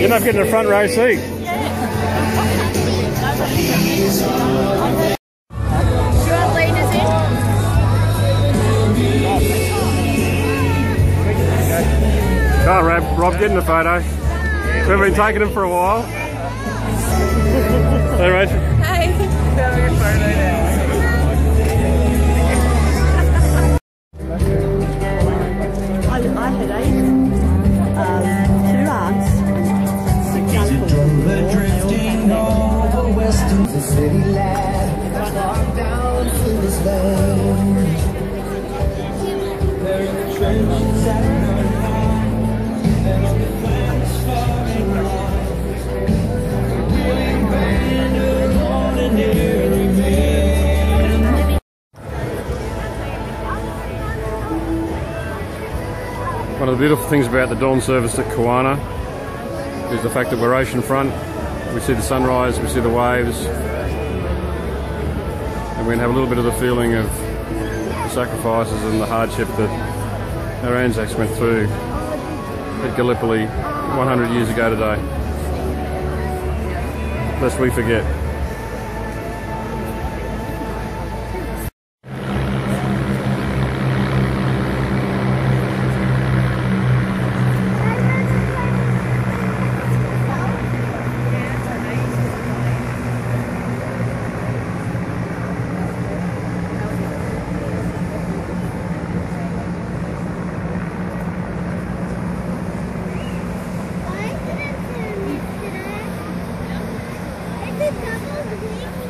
You're not getting a front row seat. Oh, Rob, getting a photo. We've been taking him for a while. Hey, Rachel. Hey. Having a photo now. I had 2 aunts. Drifting over western the city lad walk down to this lane. There are trenches at night and on the fence falling along. Willing band of ordinary men. One of the beautiful things about the dawn service at Kawana is the fact that we're oceanfront. We see the sunrise, we see the waves, and we can have a little bit of the feeling of the sacrifices and the hardship that our Anzacs went through at Gallipoli 100 years ago today. Lest we forget. It's a double green.